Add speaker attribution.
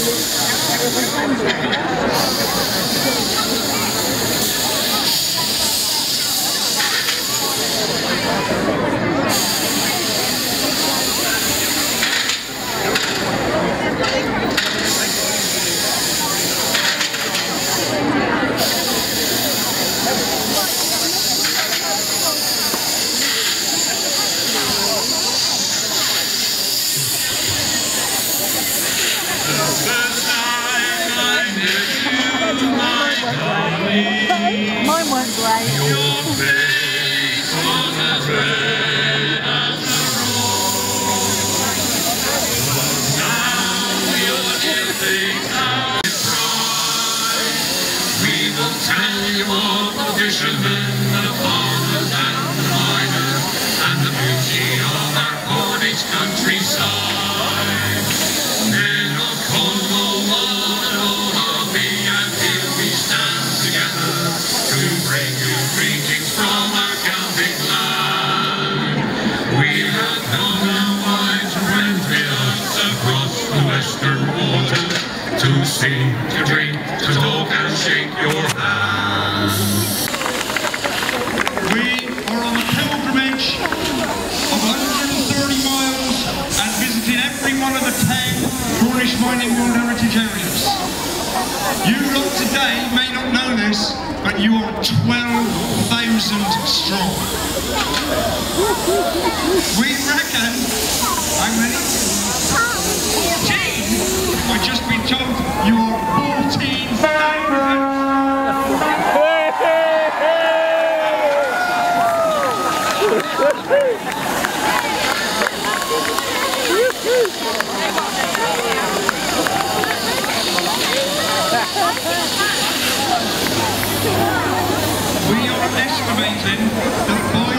Speaker 1: Mine weren't great.
Speaker 2: Your face was as red as the rose. Now you're living out in pride. We will tell you of the fishermen, the farmers and the miners, and the beauty of our Cornish countryside. Men of Cornwall, Mull and O'Harvey, and here we stand together to bring you greetings from our Celtic land. We have known our wives and friends with us across the western waters, to sing, to drink, to talk and shake your hand.
Speaker 3: We are on a pilgrimage of 130 miles and visiting every one of the 10 Cornish Mining World Heritage Areas. You lot today may not know this, but you are 12,000 strong. We reckon, how many? 14! I've just been told you are 14,000. We are estimating that by